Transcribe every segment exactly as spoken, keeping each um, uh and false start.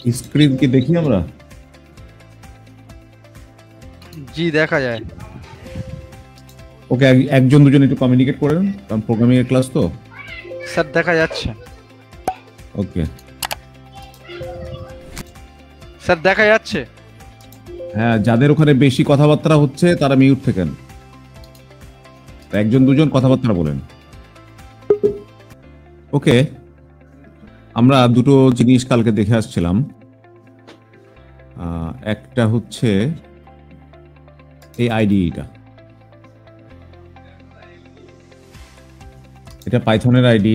Screen কি দেখি আমরা? জি দেখা যায়। ওকে, একজন দুজন একটু কমিউনিকেট করেন, কারণ প্রোগ্রামিং এর ক্লাস তো। স্যার দেখা যাচ্ছে। ওকে স্যার দেখা যাচ্ছে। হ্যাঁ, যাদের ওখানে বেশি কথাবার্তা হচ্ছে তারা মিউট থাকেন, একজন দুজন কথাবার্তা বলেন। ওকে, আমরা দুটো জিনিস কালকে দেখে আসছিলাম। একটা হচ্ছে এই আইডিটা, এটা পাইথনের আইডি।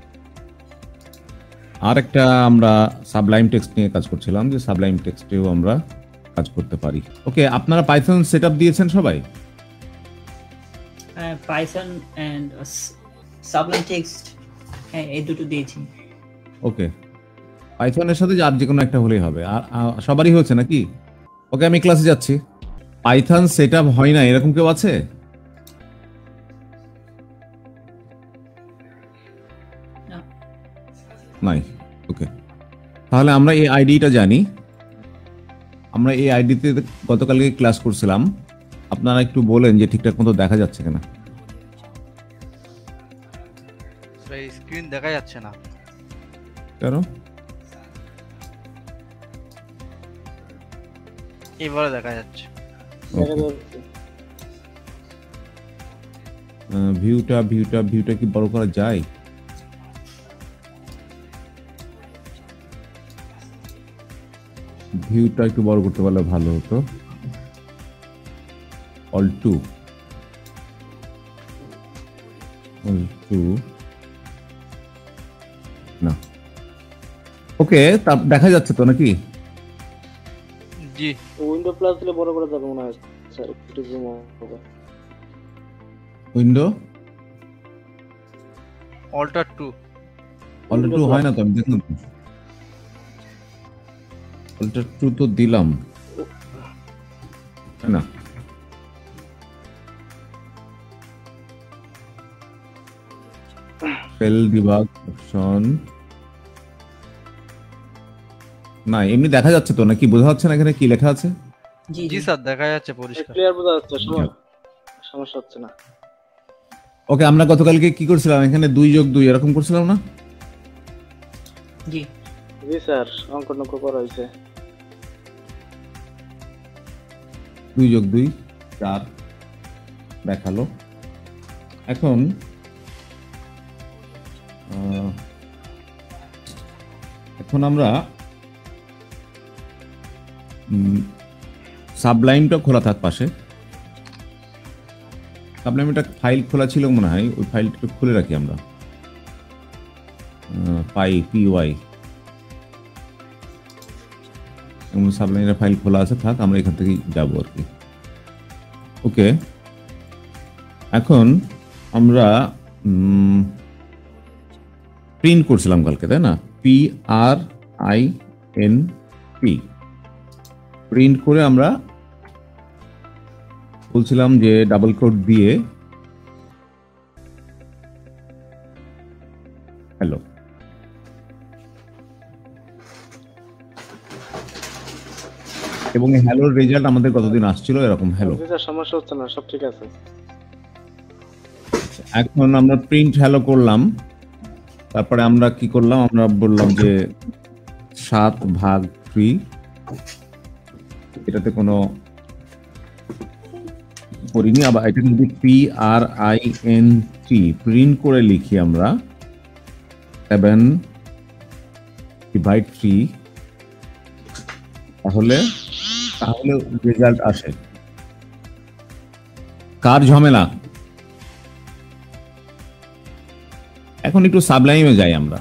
আর একটা আমরা সাবলাইম টেক্সট নিয়ে কাজ করছিলাম, যে সাবলাইম টেক্সটেও আমরা কাজ করতে পারি। ওকে, আপনারা পাইথন সেটআপ দিয়েছেন সবাই? হ্যাঁ, পাইথন এন্ড সাবলাইম টেক্সট এই দুটো দিয়েছি। ওকে, পাইথনের সাথে আর যে কোনো একটা হলেই হবে। আর সবারই হচ্ছে নাকি? ওকে, আমি ক্লাসে যাচ্ছি। পাইথন সেটআপ হয় না এরকম কেউ আছে? নাই। ওকে, তাহলে আমরা এই আইডিটা জানি। আমরা এই আইডিতে গতকালকে ক্লাস করছিলাম। আপনারা একটু বলেন যে ঠিকঠাক মতো দেখা যাচ্ছে কিনা। স্ক্রিন দেখা যাচ্ছে না কেন? এবারে দেখা যাচ্ছে। ভিউটা ভিউটা ভিউটা কি বড় করা যায়? ভিউটা একটু বড় করতে পারলে ভালো হতো। অল টু অল টু না। ওকে, তা দেখা যাচ্ছে তো নাকি? জি, উইন্ডো প্লাস দিলে বড় করা যাবে মনে হয় স্যার, একটু জুম হবে। Window alter to alter to হয় না তো, আমি দেখলাম তো। অল্টার টু তো দিলাম না। ফেল ডিবাগ অপশন না, এমনি দেখা যাচ্ছে তো নাকি? বোঝা যাচ্ছে না এখানে কি লেখা আছে? জি জি স্যার দেখা যাচ্ছে পরিষ্কার। ক্লিয়ার বোঝা যাচ্ছে, সমস্যা হচ্ছে না। ওকে, আমরা গতকালকে কি করছিলাম? এখানে দুই যোগ দুই এরকম করছিলাম না? জি জি স্যার, অঙ্ক নঙ্ক করা হয়েছে। দুই যোগ দুই চার দেখালো। এখন এখন আমরা সাবলাইমটা খোলা থাক পাশে। সাবলাইম একটা ফাইল খোলা ছিল মনে হয়, ওই ফাইলটা একটু খুলে রাখি আমরা। পাই পি ওয়াই সাবলাইমের ফাইল খোলা আছে, থাক, আমরা এখান থেকেই যাবো আর কি। ওকে, এখন আমরা প্রিন্ট করছিলাম কালকে, তাই না? P R I N P print করে আমরা বলছিলাম যে ডাবল কোট দিয়ে হ্যালো। এবং হ্যালোর রেজাল্ট আমাদের কতদিন আসছিল এরকম হ্যালো। সমস্যা হচ্ছে না, সব ঠিক আছে। এখন আমরা প্রিন্ট হ্যালো করলাম, তারপরে আমরা কি করলাম? আমরা বললাম যে সাত ভাগ থ্রি, এটাতে কোনো করিনি। আবার এটা যদি P R I N T print করে লিখি আমরা সেভেন ডিভাইড থ্রি, তাহলে তাহলে রেজাল্ট আসে। কার ঝামেলা? এখন একটু সাবলাইমে যাই আমরা।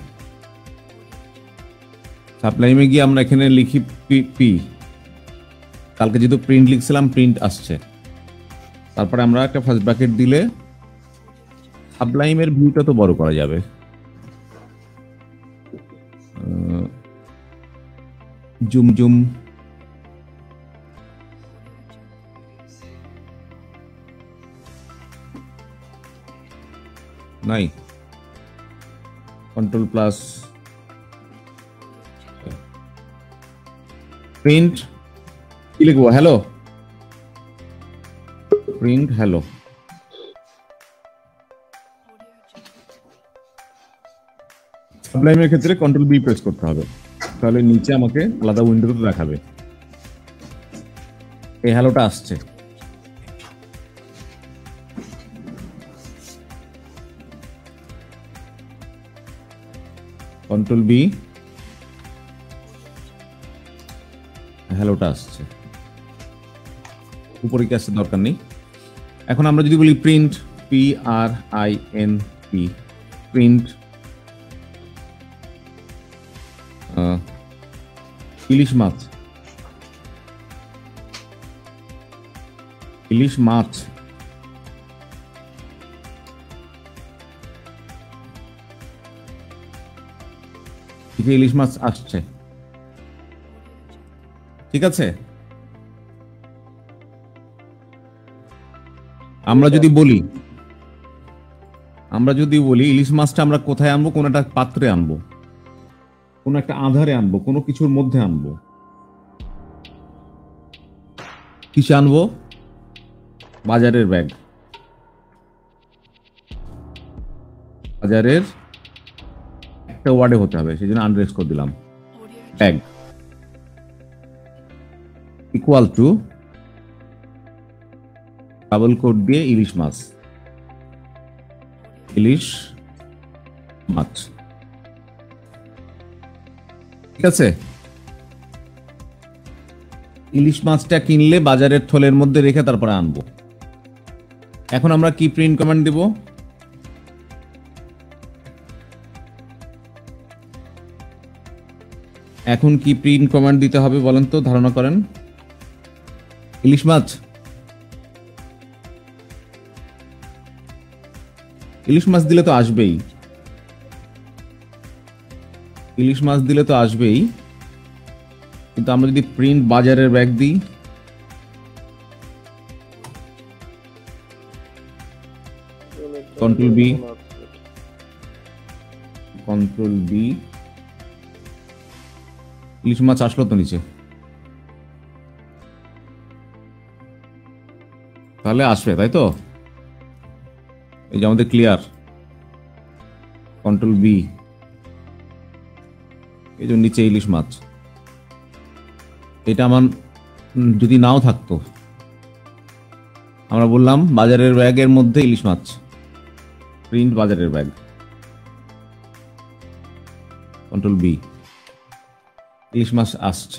সাবলাইমে গিয়ে আমরা এখানে লিখি পি পি কালকে যেহেতু প্রিন্ট লিখছিলাম, প্রিন্ট আসছে। তারপরে আমরা একটা ফার্স্ট ব্র্যাকেট দিলে সাবলাইমের ভিউটা তো বড় করা যাবে। জুম জুম নাই, কন্ট্রোল প্লাস প্রিন্ট কি লিখবো? Hello, print hello. সাবলাইমের ক্ষেত্রে কন্ট্রোল বি প্রেস করতে হবে, তাহলে নিচে আমাকে আলাদা উইন্ডোতে দেখাবে এই হ্যালোটা আসছে। কন্ট্রোল বি, হ্যালোটা আসছে। উপরে কি আসছে দরকার নেই। এখন আমরা যদি বলি print, P R I N P, print ইলিশ মাছ, ইলিশ মাছ ঠিক ইলিশ মাছ আসছে, ঠিক আছে। আমরা যদি বলি আমরা যদি বলি ইলিশ মাছটা আমরা কোথায় আনবো, কোন একটা পাত্রে আনবো, কোন একটা আধারে আনবো, কোনো কিছুর মধ্যে আনবো, কিসে আনবো? বাজারের ব্যাগ, বাজারের একটা ওয়ার্ডে হতে হবে, সেই জন্য আন্ডারস্কোর দিলাম। Bag equal to double code দিয়ে ইলিশ মাছ, ইলিশ মাছ, ঠিক আছে। ইলিশ মাছটা কিনলে বাজারের থলের মধ্যে রেখে তারপরে আনবো। এখন আমরা কি প্রিন্ট কমান্ড দেব? এখন কি প্রিন্ট কমান্ড দিতে হবে বলেন তো, ধারণা করেন। ইলিশ মাছ, ইলিশ মাছ দিলে তো আসবেই, ইলিশ মাছ দিলে তো আসবেই, কিন্তু আমরা যদি প্রিন্ট বাজারের ব্যাগ দিই, কন্ট্রোল বি, কন্ট্রোল বি, ইলিশ মাছ আসলো তো নিচে, তাহলে আসবে, তাই তো। এই যে আমাদের ক্লিয়ার, কন্ট্রোল বি, এই যে নিচে ইলিশ মাছ। এটা আমার যদি নাও থাকতো, আমরা বললাম বাজারের ব্যাগের মধ্যে ইলিশ মাছ, প্রিন্ট বাজারের ব্যাগ, কন্ট্রোল বি, ইলিশ মাছ আসছে,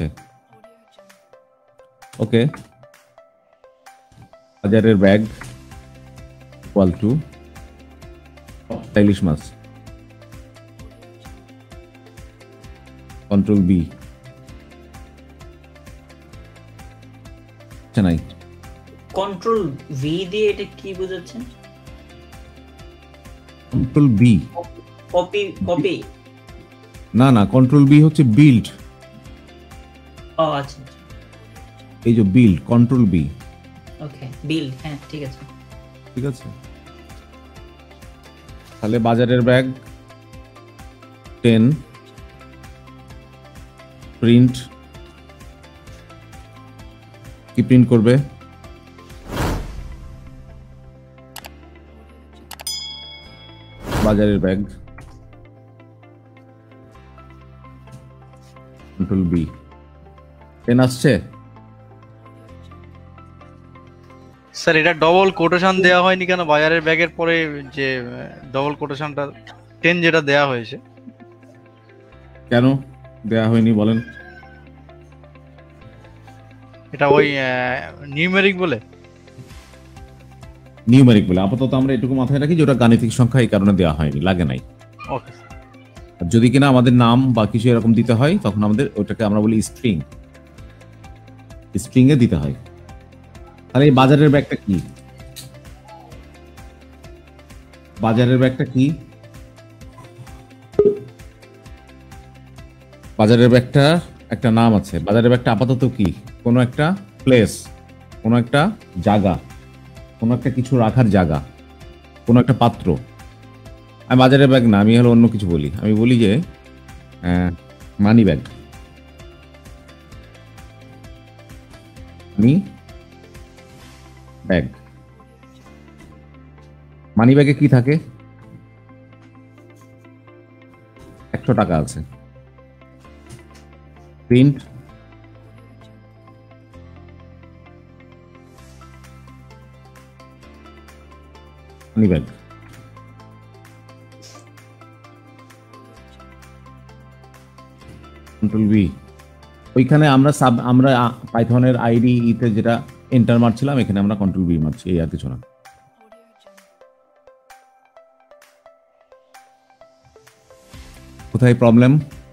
ওকে। বাজারের ব্যাগ ইকুয়াল টু ইলিশ মাছ, কন্ট্রোল বি, নাই কন্ট্রোল ভি দিয়ে এটা কি বোঝাচ্ছেন? কন্ট্রোল বি কপি, কপি না না, কন্ট্রোল বি হচ্ছে বিল্ড। ও আচ্ছা, এই যে build, control B, okay build, হ্যাঁ ঠিক আছে, ঠিক আছে। তাহলে বাজারের ব্যাগ টেন, প্রিন্ট কি প্রিন্ট করবে? বাজারের ব্যাগ, কন্ট্রোল বি, টেন আসছে। স্যার এটা ডবল কোটেশন দেওয়া হয়নি কেন বাজারের ব্যাগের পরে, যে ডবল কোটেশনটা টেন যেটা দেওয়া হয়েছে? কেন দেয়া হয়নি বলেন? এটা ওই নিউমেরিক বলে, নিউমেরিক বলে আপাতত আমরা এটুকু মাথায় রাখি যে ওটা গাণিতিক সংখ্যা, এই কারণে দেওয়া হয়নি, লাগে নাই। ওকে। যদি কিনা আমাদের নাম বা কিছু এরকম দিতে হয়, তখন আমাদের ওটাকে আমরা বলি স্ট্রিং, স্ট্রিং এ দিতে হয়। তাহলে এই বাজারের ব্যাগটা কি? বাজারের ব্যাগটা কি? বাজারের ব্যাগটা একটা নাম আছে। বাজারের ব্যাগটা আপাতত কি? কোনো একটা প্লেস, কোনো একটা জায়গা, কোনো একটা কিছু রাখার জায়গা, কোনো একটা পাত্র। আমি বাজারের ব্যাগ না, আমি হলো অন্য কিছু বলি। আমি বলি যে মানি ব্যাগ, মানি ব্যাগ। মানি ব্যাগে কি থাকে? একশো টাকা আছে। Print money bag. Control B. ওইখানে আমরা সাব আমরা পাইথনের আইডি ইতে যেটা এন্টার মারছিলাম, এখানে আমরা কন্ট্রোল বি মারছি, এই আর কিছু না। কোথায় প্রবলেম?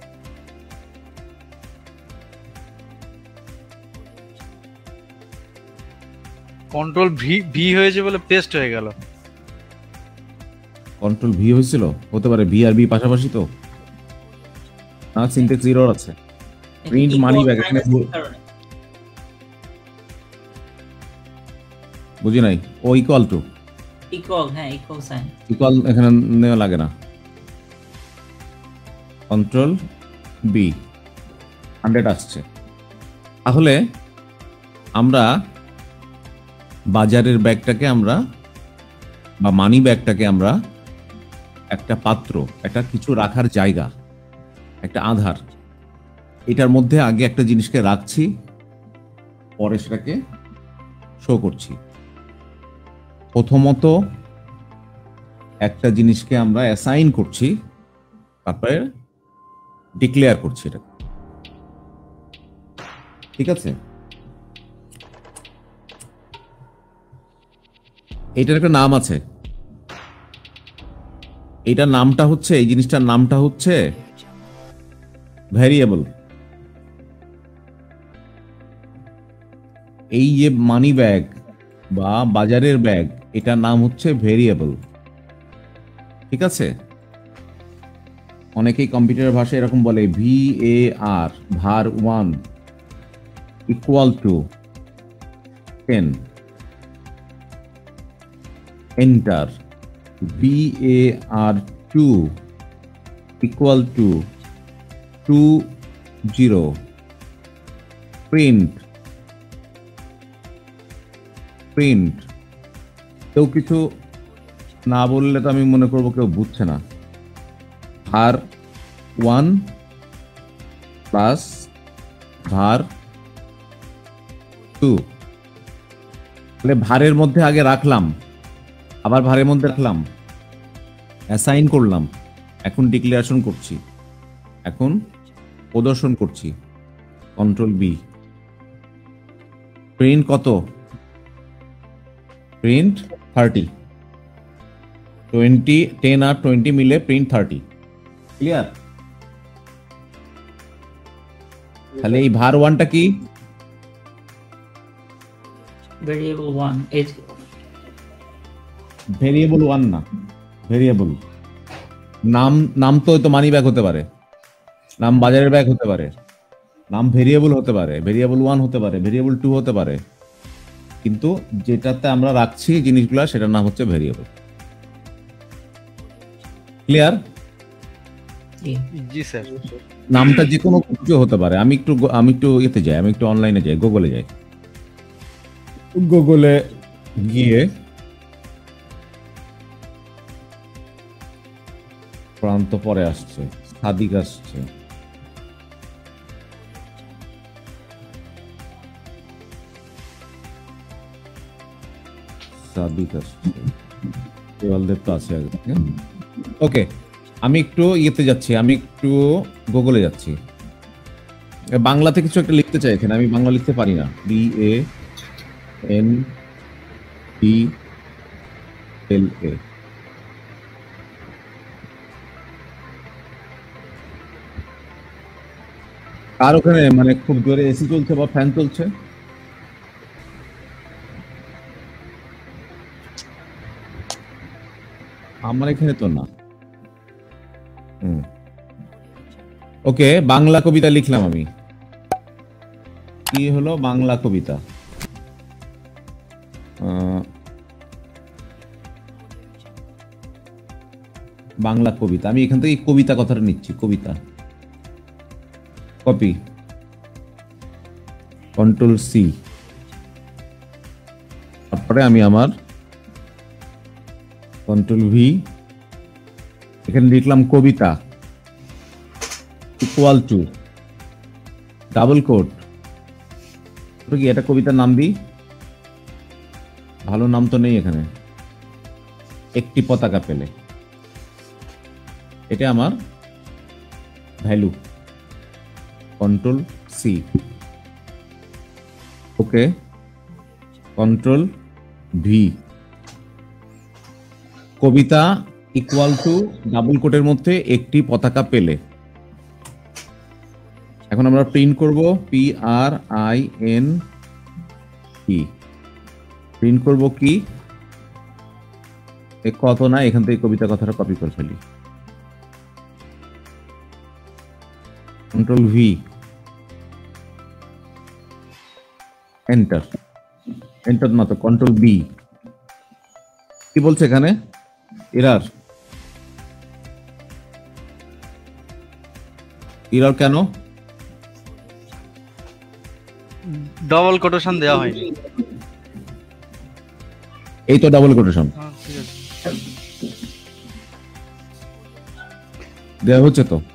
কন্ট্রোল ভি ভি হয়েছে বলে পেস্ট হয়ে গেল। কন্ট্রোল ভি হয়েছিল, হতে পারে ভি আর বি পাশাপাশি তো না, সিনট্যাক্স এরর আছে। প্রিন্ট মানি ব্যাগ এখানে বুঝি নাই। ও ইকুয়াল টু ইকুয়াল, হ্যাঁ ইকুয়াল সাইন। ইকুয়াল এখানে নেওয়া লাগে না। কন্ট্রোল বি হান্ড্রেড আসছে। তাহলে আমরা বাজারের ব্যাগটাকে আমরা বা মানি ব্যাগটাকে আমরা একটা পাত্র, একটা কিছু রাখার জায়গা, একটা আধার, এটার মধ্যে আগে একটা জিনিসকে রাখছি, পরে সেটাকে শো করছি। প্রথমত একটা জিনিসকে আমরা অ্যাসাইন করছি, তারপরে ডিক্লেয়ার করছি এটা। ঠিক আছে? এটার একটা নাম আছে। এইটার নামটা হচ্ছে, এই জিনিসটার নামটা হচ্ছে ভ্যারিয়েবল। এই যে মানি ব্যাগ বা বাজারের ব্যাগ, এটার নাম হচ্ছে ভেরিয়েবল। ঠিক আছে? অনেকেই কম্পিউটার ভাষায় এরকম বলে V A R, var one equal to ten, enter. V A R two equal to two zero, print print. কেউ কিছু না বললে তো আমি মনে করবো কেউ বুঝছে না। ভার ওয়ান প্লাস ভার টু, তাহলে ভারের মধ্যে আগে রাখলাম, আবার ভারের মধ্যে রাখলাম, অ্যাসাইন করলাম, এখন ডিক্লারেশন করছি, এখন প্রদর্শন করছি। Control B. প্রিন্ট কত? Print thirty. টোয়েন্টি, টেন আর টোয়েন্টি মিলে প্রিন্ট থার্টি। ক্লিয়ার? তাহলে এই ভার ওয়ানটা কি? Variable one. As variable one না, ভেরিয়েবল নাম। নাম তো তো মানি ব্যাগ হতে পারে, নাম বাজারের ব্যাগ হতে পারে, নাম ভেরিয়েবল হতে পারে, ভেরিয়েবল ওয়ান হতে পারে, ভেরিয়েবল টু হতে পারে, কিন্তু যেটাতে আমরা রাখছি জিনিসগুলা সেটার নাম হচ্ছে ভেরিয়েবল। ক্লিয়ার? জি স্যার। নামটা যে কোনো কিছু হতে পারে। আমি একটু আমি একটু ইয়েতে যাই, আমি একটু অনলাইনে যাই, গুগলে যাই। গুগলে গিয়ে প্রান্ত পরে আসছে, সাদিক আসছে, সাদিক আসছে, দেওয়ালদেব তো আছে আগে থেকে। ওকে, আমি একটু ইয়েতে যাচ্ছি, আমি একটু গুগলে যাচ্ছি। বাংলাতে কিছু একটা লিখতে চাই এখানে, আমি বাংলা লিখতে পারি না। B A N D L A. আর ওখানে মানে খুব জোরে এসি চলছে বা ফ্যান চলছে? আমার এখানে তো না। হুম, ওকে, বাংলা কবিতা লিখলাম আমি। কি হলো বাংলা কবিতা? বাংলা কবিতা, আমি এখান থেকে কবিতা কথাটা নিচ্ছি। কবিতা, কপি, কন্ট্রোল সি, তারপরে আমি আমার কন্ট্রোল ভি, এখানে লিখলাম কবিতা ইকুয়াল টু ডাবল কোট, কি এটা কবিতার নাম দিই, ভালো নাম তো নেই এখানে, একটি পতাকা পেলে, এটা আমার value. Control C, okay, control V, কবিতা ইকুয়াল টু ডাবল কোটের মধ্যে একটি পতাকা পেলে। এখন আমরা প্রিন্ট করব P R I N E, print করব কি কত না, এখান থেকে কবিতা কথাটা কপি করে ফেলি, কন্ট্রোল ভি, এন্টার, এন্টার না তো কন্ট্রোল বি, কি বলছে এখানে এরর, এরর কেন, ডবল কোটেশন দেওয়া হয়নি। এই তো ডাবল কোটেশন হ্যাঁ, ঠিক আছে। দেওয়া হচ্ছে তো,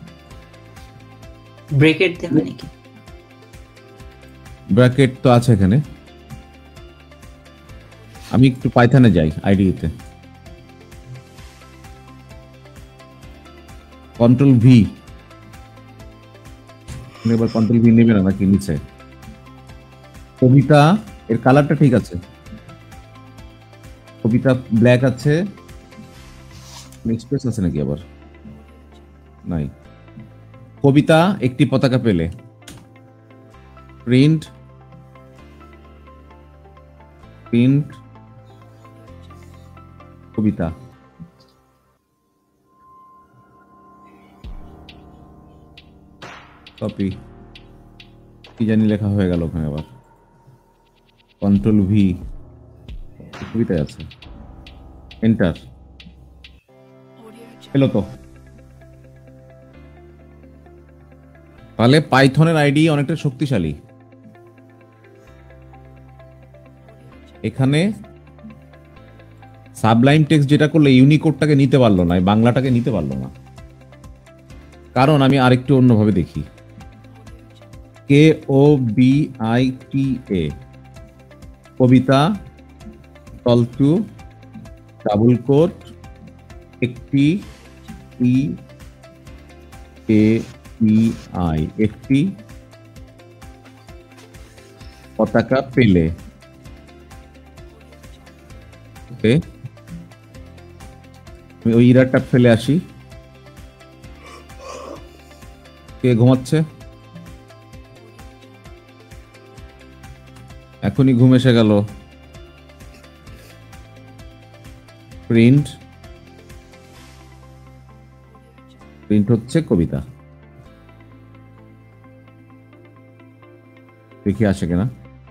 ব্রেকেট দেওয়া নাকি? ব্র্যাকেট তো আছে এখানে, আমি একটু পাইথনে যাই আইডিতে, কন্ট্রোল ভি, এবার কন্ট্রোল ভি নেবে না নাকি নিচে, কবিতা এর কালারটা ঠিক আছে, কবিতা ব্ল্যাক আছে, স্পেস আছে নাকি আবার নাই, কবিতা একটি পতাকা পেলে, প্রিন্ট প্রিন্ট কবিতা, কপি, কি জানি লেখা হয়ে গেল ওখানে, আবার কন্ট্রোল ভি, কবিতায় আছে, এন্টার, এলো তো। তাহলে পাইথনের আইডি অনেকটা শক্তিশালী, এখানে সাবলাইম টেক্সট যেটা করলে ইউনিকোডটাকে নিতে পারলো না, বাংলাটাকে নিতে পারলো না, কারণ আমি আরেকটু অন্যভাবে দেখি, K O B I T A, কবিতা টল টু ডাবল কোট একটি ই এ ই আই, একটি পতাকা পেলে, ওকে, আমি ওই ইরারটা ফেলে আসি, কে ঘুমাচ্ছে, এখনই ঘুম এসে গেল, প্রিন্ট প্রিন্ট হচ্ছে কবিতা, দেখি আসে কিনা,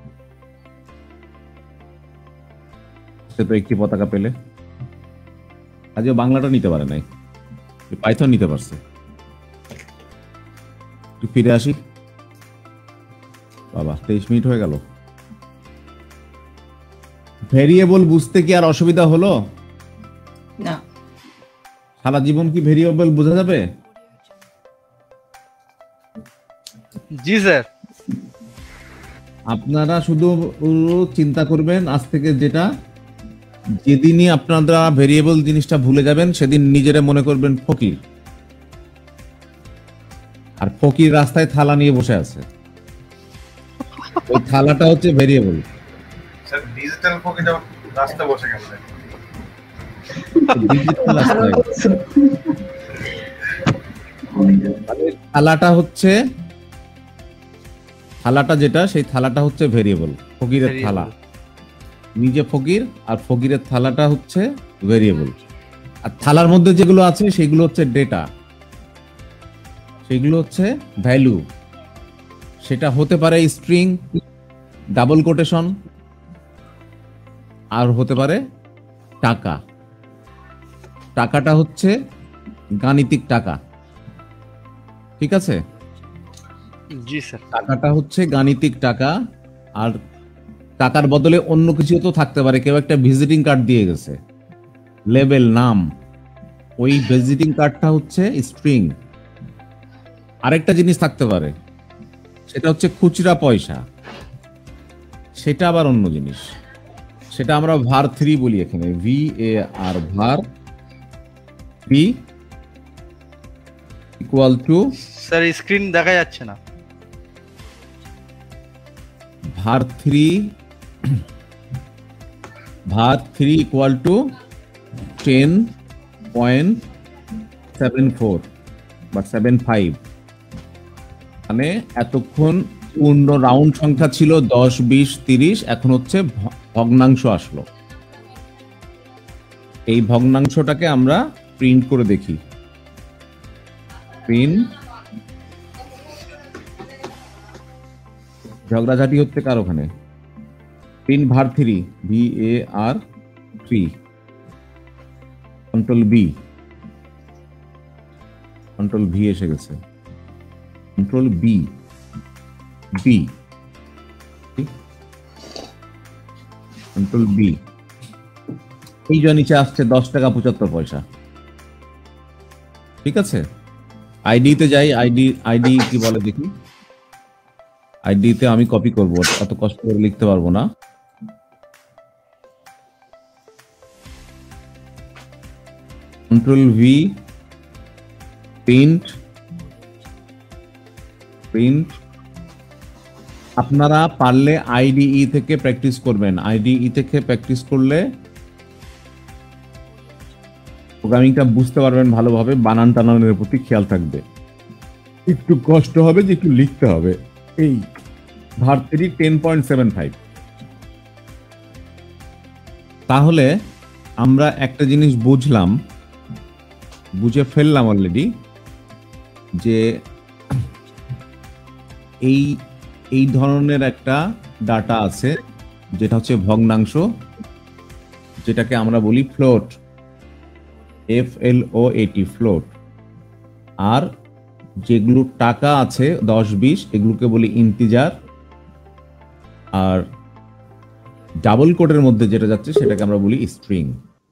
সে তো একটি পতাকা পেলে, আজও বাংলাটা নিতে পারে নাই, পাইথন নিতে পারছে, ফিরে আসি, বাবা তেইশ মিনিট হয়ে গেল, ভেরিয়েবল বুঝতে কি আর অসুবিধা হলো? না, সারা জীবন কি ভেরিয়েবল বোঝা যাবে? জি স্যার। আপনারা শুধু চিন্তা করবেন আজ থেকে, যেটা যেদিনই আপনারা ভেরিয়েবল জিনিসটা ভুলে যাবেন সেদিন নিজেরা মনে করবেন ফকির, আর ফকির রাস্তায় থালা নিয়ে বসে আছে, ওই থালাটা হচ্ছে ভেরিয়েবল। স্যার ডিজিটাল ফকিটা রাস্তায় বসে গেল, ডিজিটাল রাস্তায় থালাটা হচ্ছে, থালাটা যেটা সেই থালাটা হচ্ছে ভেরিয়েবল, ফকিরের থালা, নিজে ফকির আর ফকিরের থালাটা হচ্ছে ভেরিয়েবল, আর থালার মধ্যে যেগুলো আছে সেগুলো হচ্ছে ডেটা, সেগুলো হচ্ছে ভ্যালু, সেটা হতে পারে স্ট্রিং, ডাবল কোটেশন, আর হতে পারে টাকা, টাকাটা হচ্ছে গাণিতিক টাকা, ঠিক আছে, জি স্যার। টাকাটা হচ্ছে গাণিতিক টাকা, আর টাকার বদলে অন্য কিছু তো থাকতে পারে, কেউ একটা ভিজিটিং কার্ড দিয়ে গেছে, লেবেল, নাম, ওই ভিজিটিং কার্ডটা হচ্ছে স্ট্রিং। আরেকটা জিনিস থাকতে পারে, সেটা হচ্ছে খুচরা পয়সা, সেটা আবার অন্য জিনিস, সেটা আমরা ভার থ্রি বলি এখানে, V A R var three equal to, sir screen দেখা যাচ্ছে না। Var three var three equal to ten point seven four বা সেভেন ফাইভ, মানে এতক্ষণ পূর্ণ রাউন্ড সংখ্যা ছিল দশ, বিশ, তিরিশ, এখন হচ্ছে ভ- ভগ্নাংশ আসলো। এই ভগ্নাংশটাকে আমরা প্রিন্ট করে দেখি। প্রিন্ট, ঝগড়াঝাটি হচ্ছে কার ওখানে? Print var three, V A R three, control B, control V এসে গেছে, control B, B, control B, এই যে নিচে আসছে দশ টাকা পঁচাত্তর পয়সা। ঠিক আছে, আইডি তে যাই, আইডি আইডি কি বলে দেখি। আইডি তে আমি কপি করব, এত কষ্ট করে লিখতে পারবো না। Control V, print, print. আপনারা পারলে আইডিই থেকে প্র্যাকটিস করবেন, আইডিই থেকে প্র্যাকটিস করলে প্রোগ্রামিংটা বুঝতে পারবেন ভালোভাবে, বানান টানানের প্রতি খেয়াল থাকবে। একটু কষ্ট হবে যে একটু লিখতে হবে। এই var three ten point seven five. তাহলে আমরা একটা জিনিস বুঝলাম, বুঝে ফেললাম অলরেডি, যে এই এই ধরনের একটা ডাটা আছে যেটা হচ্ছে ভগ্নাংশ, যেটাকে আমরা বলি ফ্লোট, এফ এল ও এটি, ফ্লোট। আর যেগুলো টাকা আছে দশ, বিশ, এগুলোকে বলি ইন্টিজার। আর ডাবল কোটের মধ্যে যেটা যাচ্ছে সেটাকে আমরা বলি স্ট্রিং।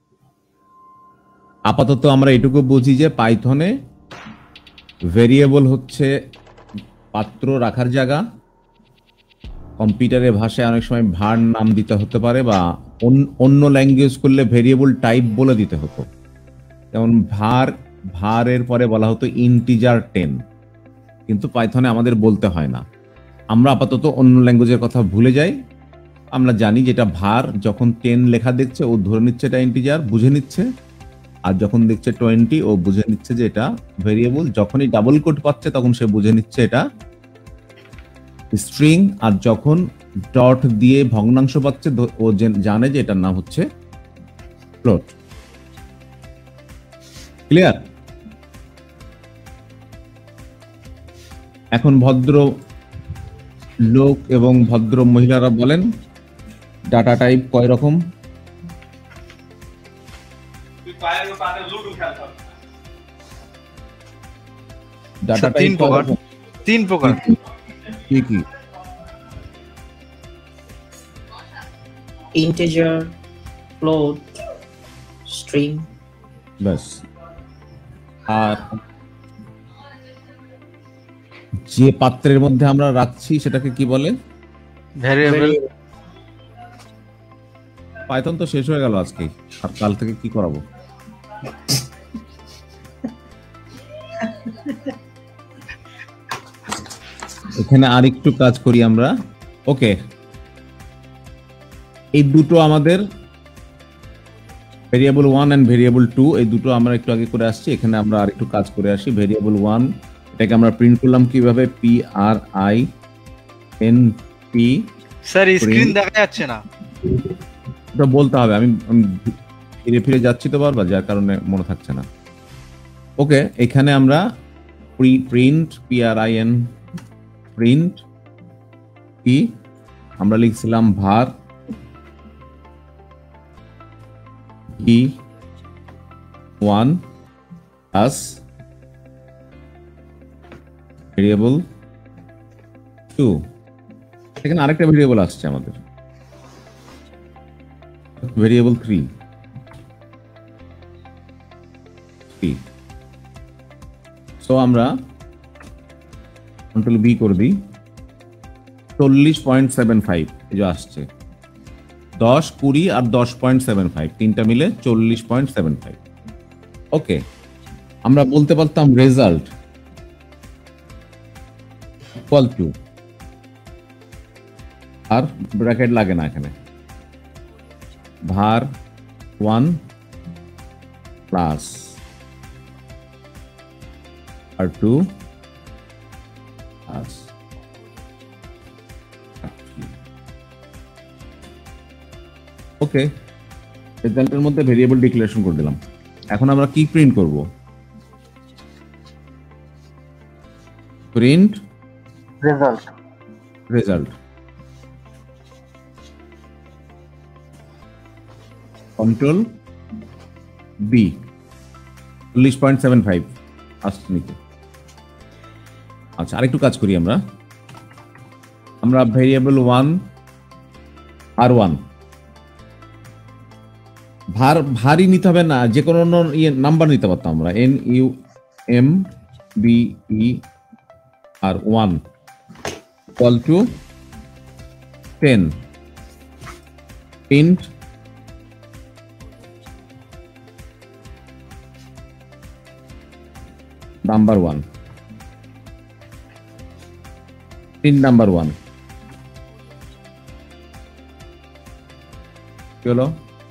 আপাতত আমরা এটুকু বুঝি যে পাইথনে ভেরিয়েবল হচ্ছে পাত্র রাখার জায়গা। কম্পিউটারের ভাষায় অনেক সময় ভার নাম দিতে হতে পারে, বা অন্য ল্যাঙ্গুয়েজ করলে ভেরিয়েবল টাইপ বলে দিতে হতো। যেমন ভার, ভারের পরে বলা হতো ইন্টিজার টেন, কিন্তু পাইথনে আমাদের বলতে হয় না। আমরা আপাতত অন্য ল্যাঙ্গুয়েজের কথা ভুলে যাই। আমরা জানি যেটা ভার, যখন টেন লেখা দেখছে ও ধরে নিচ্ছে এটা ইন্টিজার, বুঝে নিচ্ছে। আর যখন দেখছে টোয়েন্টি, ও বুঝে নিচ্ছে যে এটা ভেরিয়েবল। যখনই ডাবল কোট পাচ্ছে তখন সে বুঝে নিচ্ছে এটা স্ট্রিং। আর যখন ডট দিয়ে ভগ্নাংশ পাচ্ছে ও জানে যে এটার নাম হচ্ছে ফ্লোট। ক্লিয়ার? এখন ভদ্র লোক এবং ভদ্র মহিলারা বলেন, ডাটা টাইপ কয় রকম? ডাটা টাইপ তিন প্রকার। তিন প্রকার। কি কি? integer, float, string. ব্যাস। আর যে পাত্রের মধ্যে আমরা রাখছি সেটাকে কি বলে? ভ্যারিয়েবল। পাইথন তো শেষ হয়ে গেল আজকে, আর কাল থেকে কি করাবো? এখানে আর একটু কাজ করি আমরা। ওকে, এই দুটো আমাদের variable one and variable two, এই দুটো আমরা একটু আগে করে আসছি। এখানে আমরা আর একটু কাজ করে আসি। ভেরিয়েবল ওয়ান, এটাকে আমরা প্রিন্ট করলাম কিভাবে? P R I N P. Sir screen দেখা যাচ্ছে না, এটা বলতে হবে। আমি আমি ফিরে ফিরে যাচ্ছি তো বারবার, যার কারণে মনে থাকছে না। ওকে, এখানে আমরা print P R I N, print কি আমরা লিখছিলাম var V one plus variable two. এখানে আরেকটা ভেরিয়েবল আসছে আমাদের, ভেরিয়েবল থ্রি থ্রি সো আমরা কন্ট্রোল বি করে দিই, চল্লিশ পয়েন্ট সেভেন ফাইভ এই যে আসছে, দশ কুড়ি আর দশ পয়েন্ট সেভেন ফাইভ তিনটা মিলে চল্লিশ পয়েন্ট সেভেন ফাইভ। ওকে, আমরা বলতে পারতাম রেজাল্ট ইকুয়াল টু, আর ব্র্যাকেট লাগে না এখানে, ভার ওয়ান প্লাস আর টু প্লাস ওকে, রেজাল্টের মধ্যে ভেরিয়েবল ডিক্লারেশন করে দিলাম। এখন আমরা কি প্রিন্ট করব? Print result result control B, চল্লিশ পয়েন্ট সেভেন ফাইভ আসছে নিচে। আচ্ছা, আরেকটু কাজ করি আমরা আমরা ভেরিয়েবল ওয়ান আর ওয়ান ভার ভারী নিতে হবে না, যে কোনো ইয়ে নাম্বার নিতে পারতাম আমরা, N U M B E R one equal to ten, print number one, print number one কি হলো?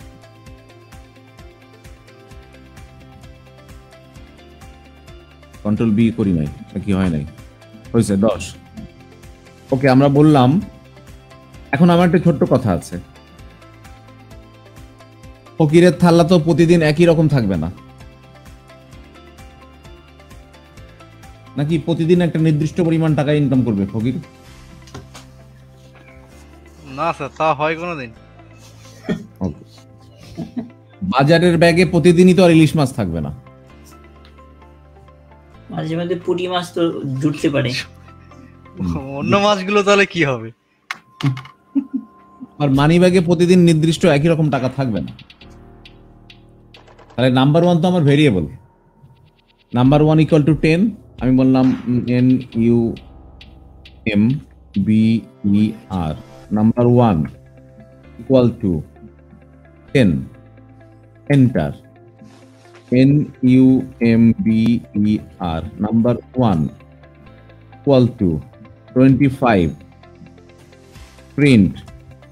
কন্ট্রোল বি করি নাই, কি হয় নাই, হয়েছে দশ। ওকে, আমরা বললাম এখন আমার একটা ছোট্ট কথা আছে, ফকিরের থাল্লা তো প্রতিদিন একই রকম থাকবে না, নাকি প্রতিদিন একটা নির্দিষ্ট পরিমাণ টাকা ইনকাম করবে ফকির? না স্যার, তা হয় কোনোদিন? ওকে, বাজারের ব্যাগে প্রতিদিনই তো আর ইলিশ মাছ থাকবে না, মাঝে মাঝে পুঁটি মাছ তো জুটতে পারে। অন্য মাছগুলো তাহলে কি হবে? আর মানি ব্যাগে প্রতিদিন নির্দিষ্ট একই রকম টাকা থাকবে না। তাহলে নাম্বার ওয়ান তো আমার variable, number one equal to ten, আমি বললাম N U M B E R, number one equal to ten, enter, N U M B E R, number one equal to twenty five, print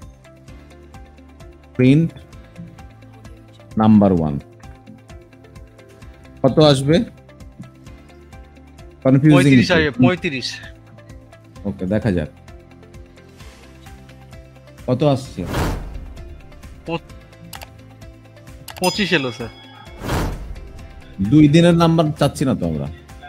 print number one. কত আসবে? Confusing, পঁয়ত্রিশ আসবে, পঁয়ত্রিশ। ওকে, দেখা যাক কত আসছে। পঁচিশ এলো স্যার। দুই দিনের নাম্বার চাচ্ছি না তো আমরা।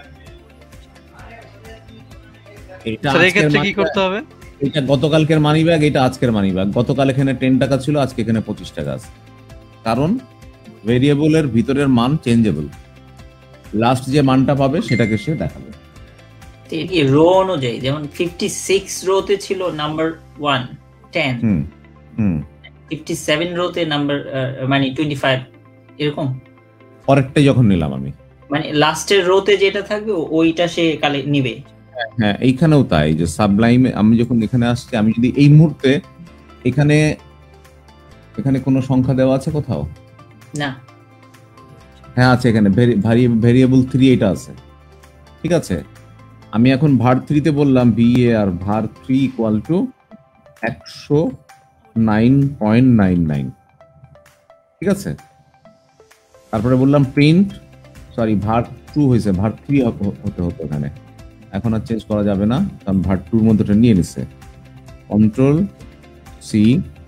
এটা স্যার এই ক্ষেত্রে কি আজকের করতে হবে? এটা গতকালকের মানি ব্যাগ, এটা আজকের মানি ব্যাগ। গতকাল এখানে টেন টাকা ছিল, আজকে এখানে পঁচিশ টাকা আছে, কারণ ভেরিয়েবলের ভিতরের মান চেঞ্জেবল, লাস্ট যে মানটা পাবে সেটাকে সে দেখাবে। রো অনুযায়ী যেমন ফিফটি সিক্স রোতে ছিল number one ten, hmm hmm fifty seven রোতে নাম্বার মানে টোয়েন্টি ফাইভ, এরকম পরেরটাই যখন নিলাম আমি, মানে লাস্টের রোতে যেটা থাকবে ওইটা সে কালে নিবে। হ্যাঁ, এইখানেও তাই, যে সাবলাইমে আমি যখন এখানে আসছি, আমি যদি এই মুহূর্তে এখানে এখানে কোনো সংখ্যা দেওয়া আছে কোথাও? না, হ্যাঁ আছে, এখানে ভেরিয়েবল থ্রি এটা আছে, ঠিক আছে। আমি এখন ভার থ্রিতে বললাম B A R var three equal to একশো নাইন পয়েন্ট নাইন নাইন, ঠিক আছে। তারপরে বললাম প্রিন্ট, সরি ভার টু হয়েছে, ভার থ্রি হতে হতো এখানে, এখন আর চেঞ্জ করা যাবে না, কারণ ভার টুর মধ্যে নিয়ে নিচ্ছে। কন্ট্রোল সি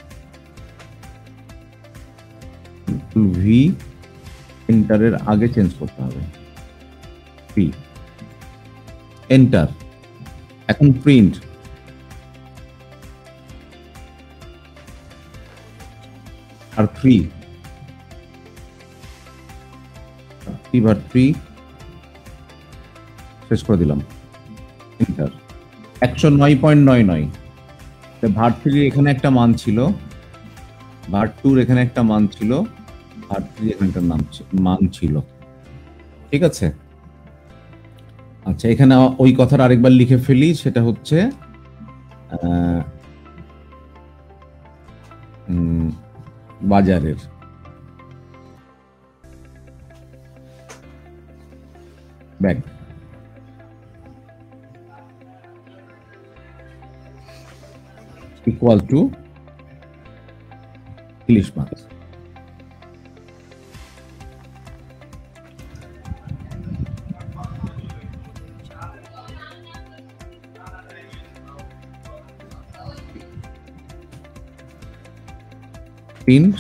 ভি, এন্টারের আগে চেঞ্জ করতে হবে, পি এন্টার। এখন print, R three three var three শেষ করে দিলাম, এন্টার। একশো নয় পয়েন্ট নয় নয় ভার থ্রি এখানে একটা মান ছিল, ভার টুর এখানে একটা মান ছিল, ভার থ্রি এখানে একটা নাম ছি- মান ছিল। ঠিক আছে, আচ্ছা এখানে ওই কথাটা আরেকবার লিখে ফেলি, সেটা হচ্ছে আহ, উম, বাজারের ব্যাগ ইকুয়াল টু ইলিশ মাছ। প্রিন্ট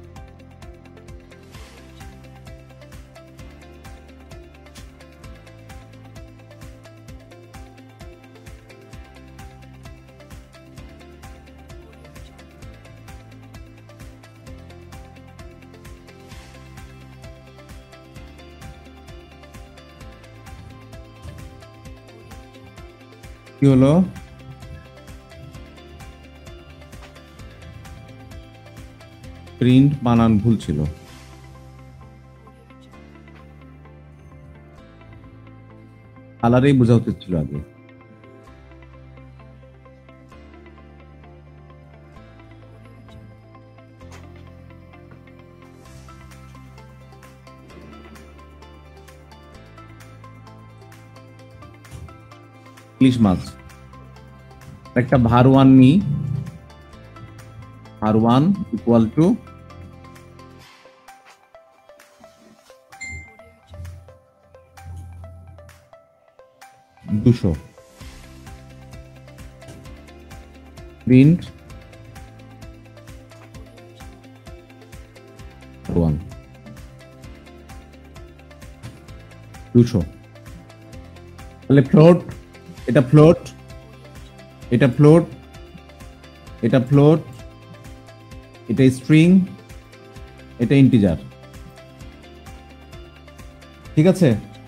কি হলো? প্রিন্ট বানান ভুল ছিল। কালারেই বোঝা উচিত ছিল আগে। ইলিশ মাছ একটা ভার ওয়ান নি, ভার ওয়ান ইকুয়াল টু দুশো। প্রিন্ট ওয়ান দুশো। তাহলে ফ্লোট, এটা ফ্লোট, এটা ফ্লোট, এটা ফ্লোট, এটা স্ট্রিং, এটা ইন্টিজার। ঠিক আছে,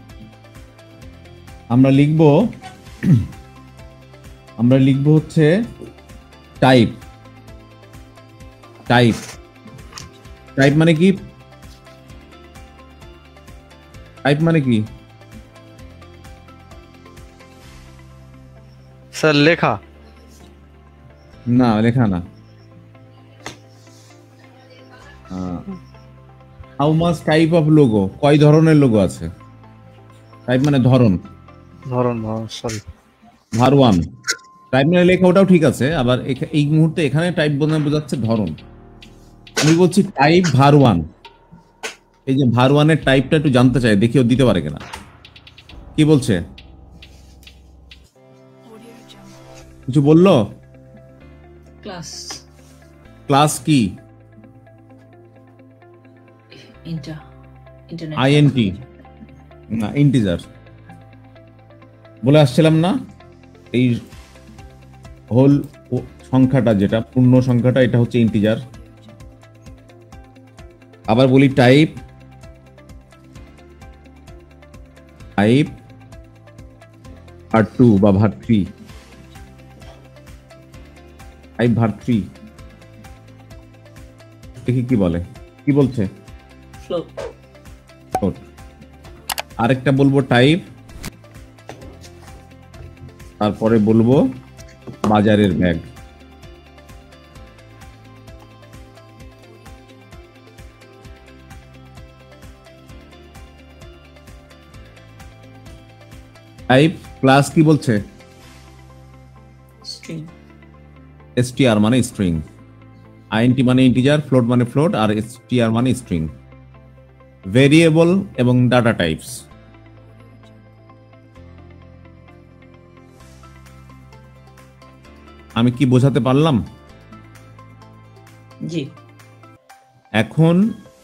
আমরা লিখব আমরা লিখব হচ্ছে টাইপ। টাইপ টাইপ মানে কি? টাইপ মানে কি? স্যার লেখা। না, লেখা না। How much type of logo, কয় ধরনের লোগো আছে? টাইপ মানে ধরন। ধরন ধরন সরি। ভার ওয়ান টাইপ মানে লেখা, ওটাও ঠিক আছে। আবার এখা- এই মুহূর্তে এখানে টাইপ বলতে বোঝাচ্ছে ধরন। আমি বলছি টাইপ ভার ওয়ান। এই যে ভার ওয়ানের টাইপটা একটু জানতে চাই, দেখি ও দিতে পারে কিনা। কি বলছে? কিছু বললো? ক্লাস ক্লাস কি? ইন্টার ইন্টারনেট আইএনটি না, ইন্টিজার। বলে আসছিলাম না, এই হোল সংখ্যাটা, যেটা পূর্ণ সংখ্যাটা, এটা হচ্ছে ইন্টিজার। আবার বলি টাইপ টাইপ ভার টু বা ভার থ্রি। টাইপ ভার থ্রি দেখি কি বলে, কি বলছে। Float Float। আরেকটা বলবো টাইপ, তারপরে বলবো বাজারের ব্যাগ। টাইপ ক্লাস কি বলছে? স্ট্রিং এসটিআর মানে স্ট্রিং, আইএনটি মানে ইন্টিজার, ফ্লোট মানে ফ্লোট, আর এসটিআর মানে স্ট্রিং। ভেরিয়েবল এবং ডাটা টাইপস। আমি কি বোঝাতে পারলাম? জি এখন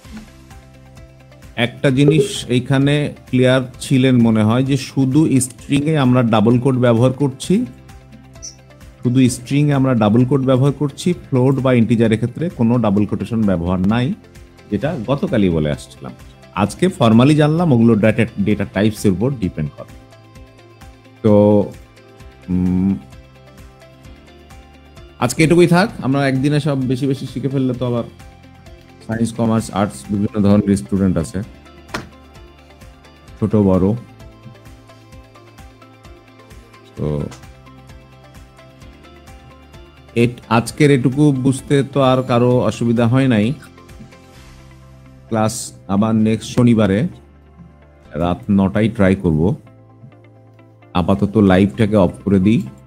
একটা জিনিস এইখানে ক্লিয়ার ছিলেন মনে হয়, যে শুধু স্ট্রিং এ আমরা ডাবল কোট ব্যবহার করছি, শুধু স্ট্রিং এ আমরা ডাবল কোট ব্যবহার করছি, ফ্লোট বা ইন্টিজারের ক্ষেত্রে কোনো ডাবল কোটেশন ব্যবহার নাই, যেটা গতকালই বলে আসছিলাম। আজকে ফর্মালি জানলাম ওগুলো ডেটা ডেটা টাইপস এর উপর ডিপেন্ড করে। তো উম, আজকে এটুকুই থাক, আমরা একদিনে সব বেশি বেশি শিখে ফেললে তো আবার সায়েন্স কমার্স আর্টস বিভিন্ন ধরনের স্টুডেন্ট আছে, ছোট বড়। তো আজকের এটুকু বুঝতে তো আর কারো অসুবিধা হয় নাই। ক্লাস আবার নেক্সট শনিবারে রাত নটায় ট্রাই করব। আপাতত লাইভটাকে অফ করে দিই।